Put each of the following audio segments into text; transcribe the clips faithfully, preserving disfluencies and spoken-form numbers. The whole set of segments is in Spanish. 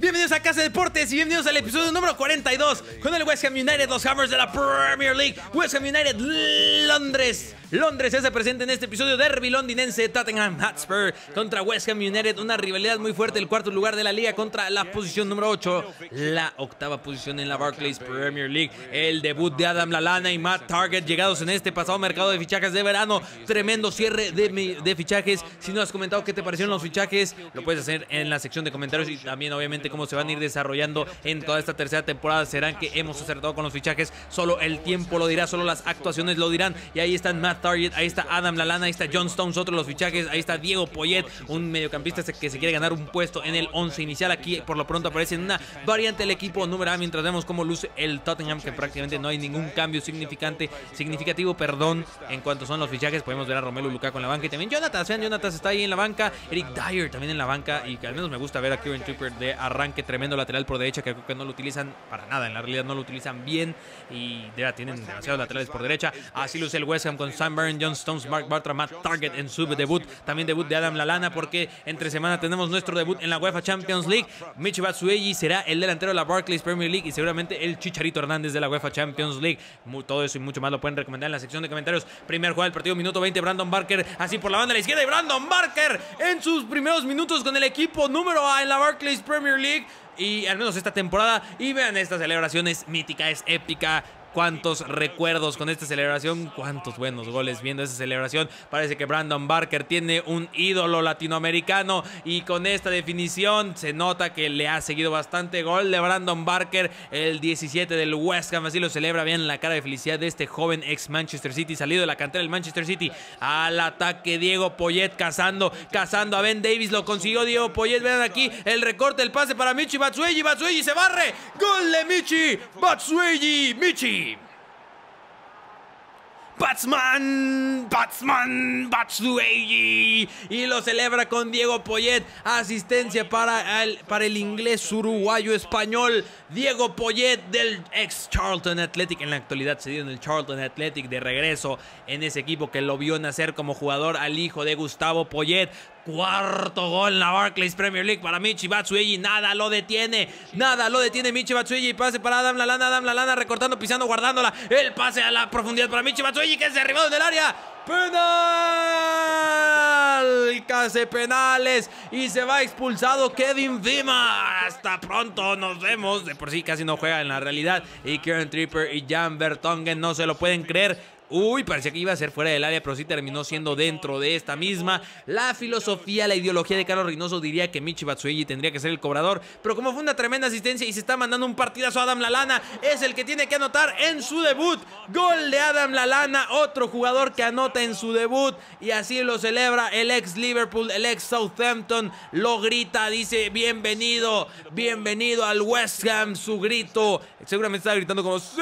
Bienvenidos a Casa de Deportes y bienvenidos al episodio número cuarenta y dos con el West Ham United, los Hammers de la Premier League. West Ham United, Londres. Londres se hace presente en este episodio. Derby londinense, Tottenham Hotspur contra West Ham United. Una rivalidad muy fuerte, el cuarto lugar de la liga contra la posición número ocho, la octava posición en la Barclays Premier League. El debut de Adam Lallana y Matt Targett, llegados en este pasado mercado de fichajes de verano. Tremendo cierre de, de fichajes. Si no has comentado qué te parecieron los fichajes, lo puedes hacer en la sección de comentarios, y también obviamente cómo se van a ir desarrollando en toda esta tercera temporada. Serán que hemos acertado con los fichajes, solo el tiempo lo dirá, solo las actuaciones lo dirán. Y ahí están Matt Targett, ahí está Adam Lallana, ahí está John Stones, otro de los fichajes, ahí está Diego Poyet, un mediocampista que se quiere ganar un puesto en el once inicial. Aquí por lo pronto aparece en una variante del equipo número A, mientras vemos cómo luce el Tottenham, que prácticamente no hay ningún cambio significante, significativo perdón, en cuanto son los fichajes. Podemos ver a Romelu Lukaku en la banca y también Jonathan, vean, Jonathan está ahí en la banca, Eric Dyer también en la banca, y que al menos me gusta ver a Kieran Trippier de arranque, tremendo lateral por derecha, que creo que no lo utilizan para nada, en la realidad no lo utilizan bien, y de verdad tienen demasiados laterales por derecha. Así luce el West Ham con Sam Byrne, John Stones, Mark Bartra, Matt Targett en su debut, también debut de Adam Lallana, porque entre semana tenemos nuestro debut en la UEFA Champions League. Michy Batshuayi será el delantero de la Barclays Premier League y seguramente el Chicharito Hernández de la UEFA Champions League. Todo eso y mucho más lo pueden recomendar en la sección de comentarios. Primer jugada del partido, minuto veinte, Brandon Barker, así por la banda de la izquierda, y Brandon Barker en sus primeros minutos con el equipo número A en la Barclays Premier League, y al menos esta temporada. Y vean esta celebración, es mítica, es épica. Cuántos recuerdos con esta celebración, cuántos buenos goles viendo esa celebración. Parece que Brandon Barker tiene un ídolo latinoamericano, y con esta definición se nota que le ha seguido bastante. Gol de Brandon Barker, el diecisiete del West Ham, así lo celebra. Vean la cara de felicidad de este joven ex Manchester City, salido de la cantera del Manchester City. Al ataque Diego Poyet, cazando, cazando a Ben Davies, lo consiguió Diego Poyet. Vean aquí el recorte, el pase para Michy Batshuayi, Batshuayi se barre, gol de Michy Batshuayi, Michy Batsman, Batsman, Batshuayi, y lo celebra con Diego Poyet. Asistencia para el, para el inglés uruguayo español Diego Poyet del ex Charlton Athletic, en la actualidad cedido en el Charlton Athletic, de regreso en ese equipo que lo vio nacer como jugador al hijo de Gustavo Poyet. Cuarto gol en la Barclays Premier League para Michy Batshuayi. Nada lo detiene, nada lo detiene Michy Batshuayi. Pase para Adam Lallana, Adam Lallana recortando, pisando, guardándola. El pase a la profundidad para Michy Batshuayi, que es derribado en el área. ¡Penal! Casi penales, y se va expulsado Kevin Vima. Hasta pronto, nos vemos. De por sí casi no juega en la realidad, y Kieran Trippier y Jan Vertonghen no se lo pueden creer. Uy, parecía que iba a ser fuera del área, pero sí terminó siendo dentro de esta misma. La filosofía, la ideología de Carlos Reynoso diría que Michy Batshuayi tendría que ser el cobrador, pero como fue una tremenda asistencia y se está mandando un partidazo a Adam Lallana, es el que tiene que anotar en su debut. Gol de Adam Lallana, otro jugador que anota en su debut, y así lo celebra el ex Liverpool, el ex Southampton. Lo grita, dice bienvenido, bienvenido al West Ham. Su grito, seguramente está gritando como ¡sí!,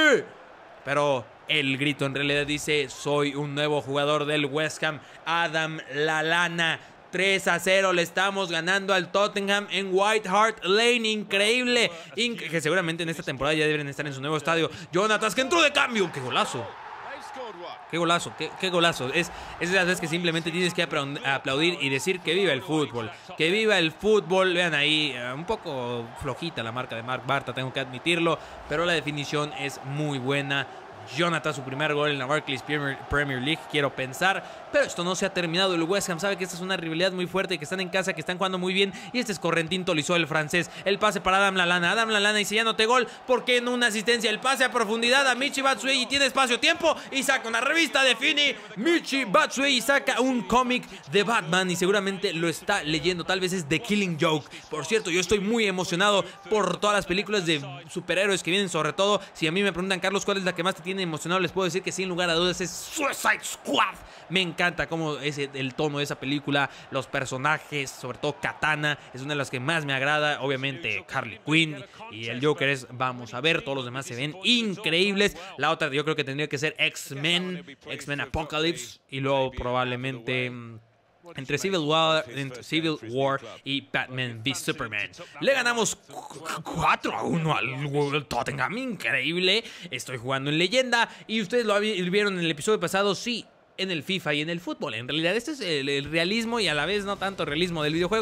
pero el grito en realidad dice: soy un nuevo jugador del West Ham, Adam Lallana. tres a cero le estamos ganando al Tottenham en White Hart Lane. Increíble, Inc que seguramente en esta temporada ya deben estar en su nuevo estadio. Jonathan, que entró de cambio, qué golazo. Qué golazo, qué, qué golazo. Es, es de las veces que simplemente tienes que aplaudir y decir que viva el fútbol. Que viva el fútbol. Vean ahí, uh, un poco flojita la marca de Mark Bartra, tengo que admitirlo, pero la definición es muy buena. Jonathan, su primer gol en la Barclays Premier League, quiero pensar. Pero esto no se ha terminado. El West Ham sabe que esta es una rivalidad muy fuerte, que están en casa, que están jugando muy bien. Y este es Corentin Tolisso, el francés. El pase para Adam Lallana. Adam Lallana dice: ya anoté gol, porque en una asistencia. El pase a profundidad a Michy Batshuayi. Tiene espacio, tiempo, y saca una revista de Fini. Michy Batshuayi saca un cómic de Batman, y seguramente lo está leyendo. Tal vez es The Killing Joke. Por cierto, yo estoy muy emocionado por todas las películas de superhéroes que vienen. Sobre todo, si a mí me preguntan, Carlos, ¿cuál es la que más te tiene emocionado? Les puedo decir que sin lugar a dudas es Suicide Squad. Me encanta cómo es el tono de esa película, los personajes, sobre todo Katana, es una de las que más me agrada. Obviamente Harley Quinn y el Joker es, vamos a ver, todos los demás se ven increíbles. La otra yo creo que tendría que ser X-Men, X-Men Apocalypse, y luego probablemente entre Civil War, entre Civil War y Batman v Superman. Le ganamos cuatro a uno al Tottenham, increíble. Estoy jugando en leyenda y ustedes lo vieron en el episodio pasado, sí, en el FIFA y en el fútbol. En realidad este es el, el realismo, y a la vez no tanto realismo del videojuego.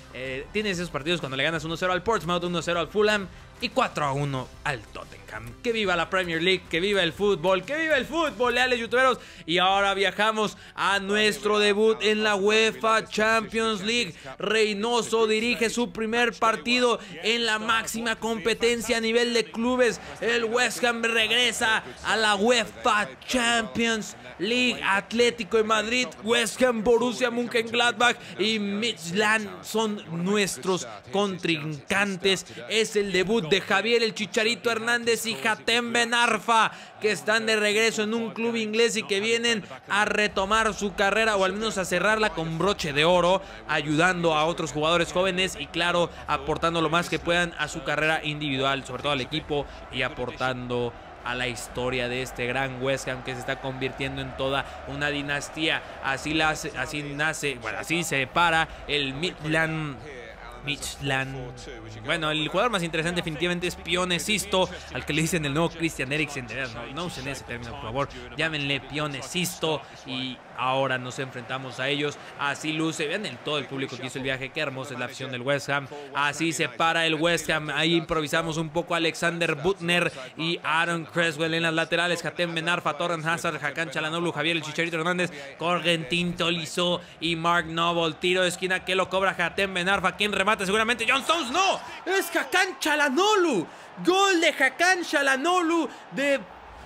Eh, tienes esos partidos cuando le ganas uno cero al Portsmouth, uno cero al Fulham y cuatro a uno al Tottenham. Que viva la Premier League, que viva el fútbol, que viva el fútbol, leales youtuberos. Y ahora viajamos a nuestro debut en la UEFA Champions League. Reynoso dirige su primer partido en la máxima competencia a nivel de clubes. El West Ham regresa a la UEFA Champions League. Atlético de Madrid, West Ham, Borussia Mönchengladbach y Midtjylland son nuestros contrincantes. Es el debut de Javier el Chicharito Hernández y Hatem Ben Arfa, que están de regreso en un club inglés y que vienen a retomar su carrera, o al menos a cerrarla con broche de oro, ayudando a otros jugadores jóvenes y claro, aportando lo más que puedan a su carrera individual, sobre todo al equipo, y aportando a la historia de este gran West Ham que se está convirtiendo en toda una dinastía. Así, la hace, así nace, bueno, así se para el Midtjylland. Midtjylland. Bueno, el jugador más interesante definitivamente es Pione Sisto, al que le dicen el nuevo Christian Eriksen. No, no usen ese término, por favor. Llámenle Pione Sisto. Y ahora nos enfrentamos a ellos. Así luce. Vean el, todo el público que hizo el viaje. Qué hermosa es la afición del West Ham. Así se para el West Ham. Ahí improvisamos un poco. Alexander Butner y Aaron Cresswell en las laterales. Hatem Ben Arfa, Torren Hazard, Hakan Çalhanoğlu, Javier el Chicharito Hernández, Corentin Tolisso y Mark Noble. Tiro de esquina que lo cobra Hatem Ben Arfa. ¿Quién remata? Seguramente John Stones. No, es Hakan Çalhanoğlu. Gol de Hakan Çalhanoğlu de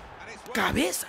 cabeza.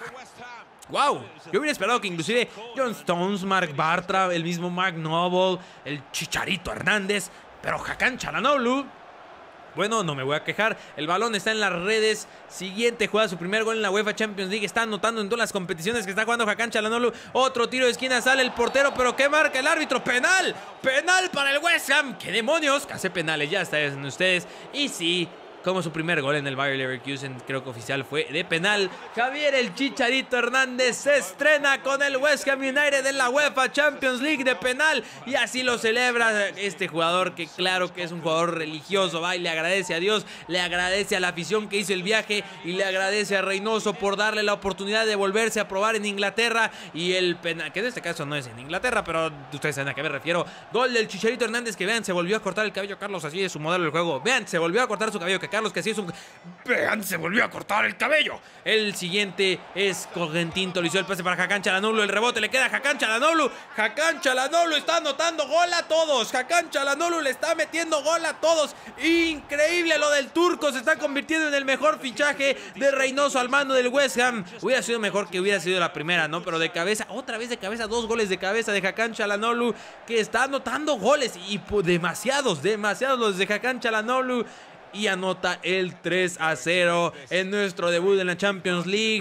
Wow, yo hubiera esperado que inclusive John Stones, Mark Bartra, el mismo Mark Noble, el Chicharito Hernández, pero Hakan Çalhanoğlu, bueno, no me voy a quejar. El balón está en las redes. Siguiente, juega su primer gol en la UEFA Champions League. Está anotando en todas las competiciones que está jugando Hakan Çalhanoğlu. Otro tiro de esquina, sale el portero, pero ¿qué marca el árbitro? ¡Penal! ¡Penal para el West Ham! ¡Qué demonios! Hace penales, ya están ustedes. Y sí, como su primer gol en el Bayer Leverkusen, creo que oficial, fue de penal. Javier el Chicharito Hernández se estrena con el West Ham United en la UEFA Champions League de penal, y así lo celebra este jugador, que claro que es un jugador religioso, va y le agradece a Dios, le agradece a la afición que hizo el viaje y le agradece a Reynoso por darle la oportunidad de volverse a probar en Inglaterra. Y el penal, que en este caso no es en Inglaterra, pero ustedes saben a qué me refiero. Gol del Chicharito Hernández, que vean, se volvió a cortar el cabello Carlos, así es su modelo del juego. Vean, se volvió a cortar su cabello, que Carlos, que así es un... Vean, se volvió a cortar el cabello. El siguiente es Corentin Tolisso, el pase para Hakan Çalhanoğlu, el rebote le queda a Hakan Çalhanoğlu. Hakan Çalhanoğlu está anotando gol a todos. Hakan Çalhanoğlu le está metiendo gol a todos. Increíble lo del turco, se está convirtiendo en el mejor fichaje de Reynoso al mando del West Ham. Hubiera sido mejor que hubiera sido la primera, ¿no? Pero de cabeza, otra vez de cabeza, dos goles de cabeza de Hakan Çalhanoğlu, que está anotando goles y pues, demasiados, demasiados los de Hakan Çalhanoğlu. Y anota el tres a cero en nuestro debut en la Champions League.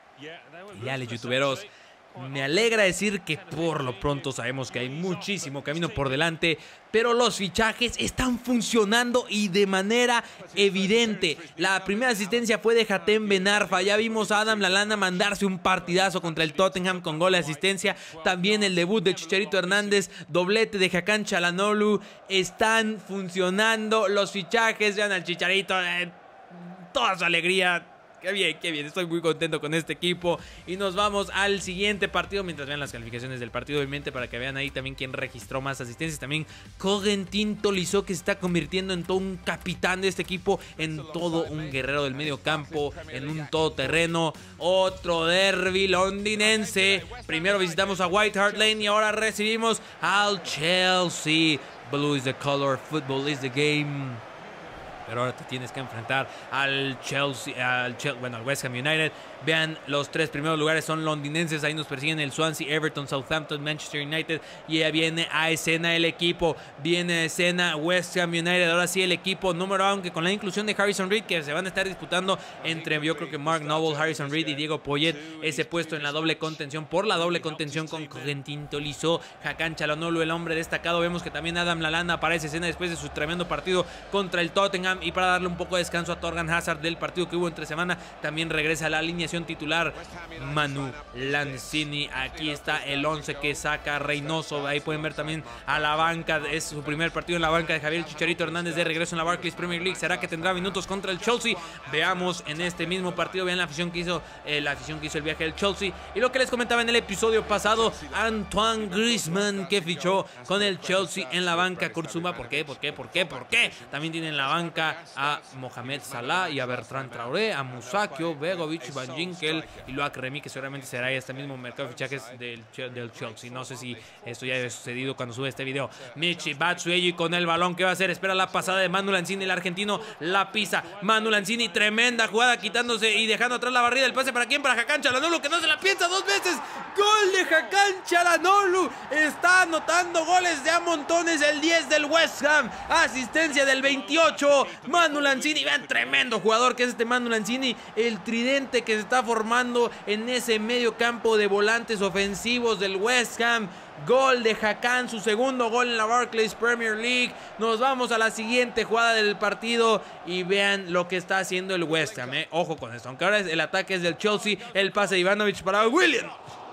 Y leales youtuberos, me alegra decir que por lo pronto sabemos que hay muchísimo camino por delante, pero los fichajes están funcionando y de manera evidente. La primera asistencia fue de Hatem Ben Arfa. Ya vimos a Adam Lallana mandarse un partidazo contra el Tottenham con gol de asistencia. También el debut de Chicharito Hernández, doblete de Hakan Çalhanoğlu. Están funcionando los fichajes. Vean al Chicharito, eh, toda su alegría. Qué bien, qué bien, estoy muy contento con este equipo. Y nos vamos al siguiente partido, mientras vean las calificaciones del partido, obviamente, para que vean ahí también quién registró más asistencias. También Corentin Tolisso, que se está convirtiendo en todo un capitán de este equipo, en todo un guerrero del medio campo, en un todoterreno. Otro derbi londinense. Primero visitamos a White Hart Lane y ahora recibimos al Chelsea. Blue is the color, football is the game. Pero ahora te tienes que enfrentar al Chelsea, al Chelsea, bueno, al West Ham United. Vean, los tres primeros lugares son londinenses. Ahí nos persiguen el Swansea, Everton, Southampton, Manchester United. Y ya viene a escena el equipo. Viene a escena West Ham United. Ahora sí el equipo número, aunque con la inclusión de Harrison Reed, que se van a estar disputando entre, yo creo que Mark Noble, Harrison Reed y Diego Poyet, ese puesto en la doble contención, por la doble contención con Corentin Tolisso, Hakan Çalhanoğlu, el hombre destacado. Vemos que también Adam Lallana aparece en escena después de su tremendo partido contra el Tottenham. Ham. Y para darle un poco de descanso a Torgan Hazard del partido que hubo entre semana, también regresa a la alineación titular Manu Lanzini. Aquí está el once que saca Reynoso. Ahí pueden ver también a la banca. Es su primer partido en la banca de Javier Chicharito Hernández de regreso en la Barclays Premier League. ¿Será que tendrá minutos contra el Chelsea? Veamos en este mismo partido. Vean la afición que hizo, eh, la afición que hizo el viaje del Chelsea. Y lo que les comentaba en el episodio pasado, Antoine Griezmann, que fichó con el Chelsea en la banca. Kurtzuma, ¿por qué? ¿Por qué? ¿Por qué? ¿Por qué? También tiene en la banca a Mohamed Salah y a Bertrand Traoré, a Musakio, Begovic, Van Ginkel y Loic Remy, que seguramente será este mismo mercado de fichajes del, del Chelsea. No sé si esto ya ha sucedido cuando sube este video. Michy Batshuayi con el balón, ¿qué va a hacer? Espera la pasada de Manu Lanzini, el argentino la pisa. Manu Lanzini, tremenda jugada, quitándose y dejando atrás la barrida. El pase para quién? Para Hakan Çalhanoğlu, que no se la piensa dos veces. Gol de Hakan Çalhanoğlu. Está anotando goles de a montones el diez del West Ham. Asistencia del veintiocho. Manu Lanzini, vean, tremendo jugador que es este Manu Lanzini. El tridente que se está formando en ese medio campo de volantes ofensivos del West Ham. Gol de Hakan, su segundo gol en la Barclays Premier League. Nos vamos a la siguiente jugada del partido y vean lo que está haciendo el West Ham, eh. Ojo con esto, aunque ahora el ataque es del Chelsea. El pase de Ivanovic para Willian.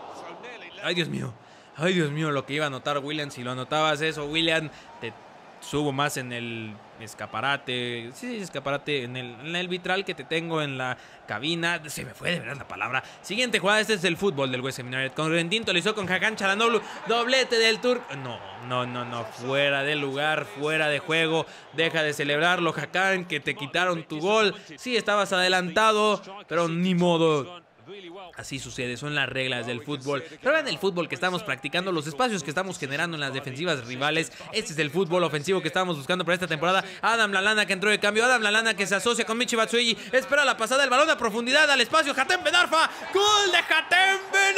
Ay, Dios mío. Ay, Dios mío, lo que iba a anotar Willian. Si lo anotabas eso, Willian, te subo más en el escaparate. Sí, escaparate, en el, en el vitral que te tengo en la cabina. Se me fue de verdad la palabra. Siguiente jugada, este es el fútbol del West Ham United. Con Rendinto lo hizo con Hakan Çalhanoğlu. Doblete del turco. No, no, no, no. Fuera de lugar, fuera de juego. Deja de celebrarlo, Hakan, que te quitaron tu gol. Sí, estabas adelantado, pero ni modo. Así sucede, son las reglas del fútbol. Pero vean el fútbol que estamos practicando, los espacios que estamos generando en las defensivas rivales. Este es el fútbol ofensivo que estábamos buscando para esta temporada. Adam Lallana que entró de cambio, Adam Lallana que se asocia con Michy Batshuayi. Espera la pasada, el balón a profundidad al espacio. Hatem Ben Arfa, gol de Hatem Ben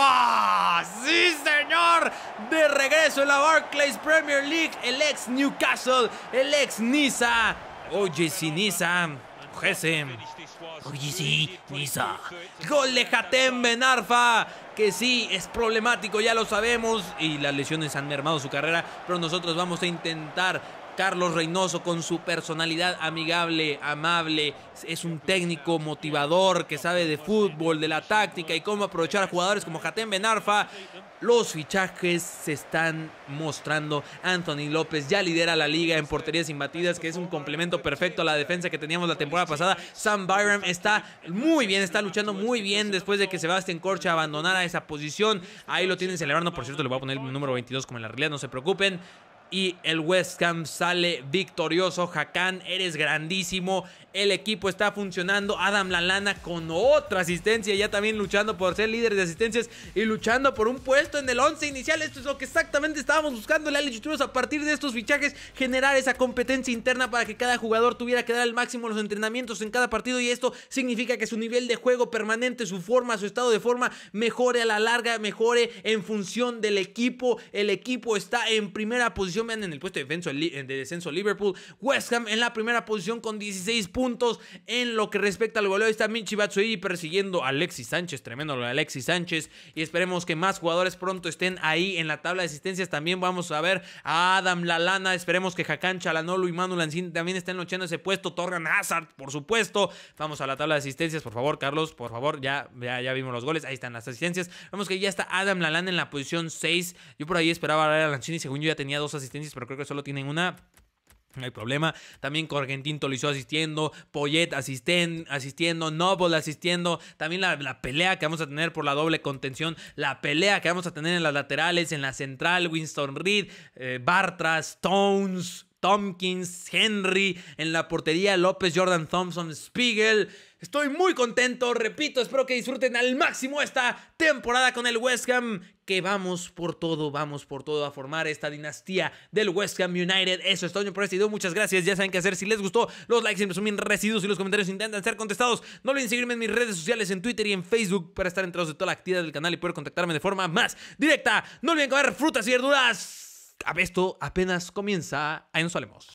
Arfa. Sí, señor, de regreso en la Barclays Premier League. El ex Newcastle, el ex Niza. Oye, sí, Niza. Jesse. Oye, sí, Niza. Gol de Hatem Ben Arfa, que sí, es problemático, ya lo sabemos. Y las lesiones han mermado su carrera, pero nosotros vamos a intentar. Carlos Reynoso, con su personalidad amigable, amable, es un técnico motivador que sabe de fútbol, de la táctica y cómo aprovechar a jugadores como Hatem Ben Arfa. Los fichajes se están mostrando. Anthony López ya lidera la liga en porterías imbatidas, que es un complemento perfecto a la defensa que teníamos la temporada pasada. Sam Byram está muy bien, está luchando muy bien después de que Sebastián Corcha abandonara esa posición. Ahí lo tienen celebrando, por cierto, le voy a poner el número veintidós como en la realidad, no se preocupen. Y el West Ham sale victorioso. Hakan, eres grandísimo. El equipo está funcionando. Adam Lallana con otra asistencia, ya también luchando por ser líder de asistencias y luchando por un puesto en el once inicial. Esto es lo que exactamente estábamos buscando, Lali Chuchuros, a partir de estos fichajes, generar esa competencia interna para que cada jugador tuviera que dar al máximo los entrenamientos en cada partido, y esto significa que su nivel de juego permanente, su forma, su estado de forma mejore a la larga, mejore en función del equipo. El equipo está en primera posición. Vean en el puesto de descenso, de descenso Liverpool. West Ham en la primera posición con dieciséis puntos. En lo que respecta al goleo está Michy Batshuayi persiguiendo a Alexis Sánchez. Tremendo lo de Alexis Sánchez. Y esperemos que más jugadores pronto estén ahí en la tabla de asistencias. También vamos a ver a Adam Lallana. Esperemos que Hakan Çalhanoğlu y Manu Lanzini también estén luchando ese puesto. Torgan Hazard, por supuesto. Vamos a la tabla de asistencias, por favor, Carlos. Por favor, ya, ya, ya vimos los goles. Ahí están las asistencias. Vemos que ya está Adam Lallana en la posición seis. Yo por ahí esperaba ver a Lanzini. Según yo ya tenía dos asistencias, pero creo que solo tienen una. No hay problema. También Corgentín Tolisso asistiendo, Poyet asisten, asistiendo, Noble asistiendo. También la, la pelea que vamos a tener por la doble contención, la pelea que vamos a tener en las laterales, en la central, Winston Reid, eh, Bartra, Stones, Tompkins, Henry, en la portería López, Jordan Thompson, Spiegel. Estoy muy contento, repito, espero que disfruten al máximo esta temporada con el West Ham, que vamos por todo, vamos por todo a formar esta dinastía del West Ham United. Eso es todo por este video, muchas gracias, ya saben qué hacer. Si les gustó, los likes siempre son bien residuos y los comentarios intentan ser contestados. No olviden seguirme en mis redes sociales, en Twitter y en Facebook, para estar enterados de toda la actividad del canal y poder contactarme de forma más directa. No olviden comer frutas y verduras. Esto apenas comienza, ahí nos solemos.